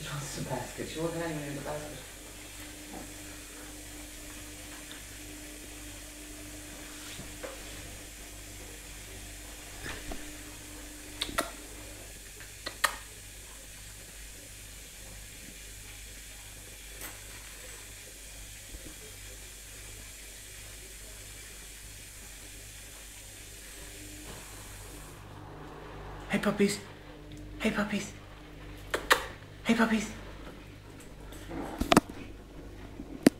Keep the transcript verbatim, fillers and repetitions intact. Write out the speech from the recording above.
wants a basket. She wasn't anyone in the basket. Hey puppies. Hey puppies. Hey puppies.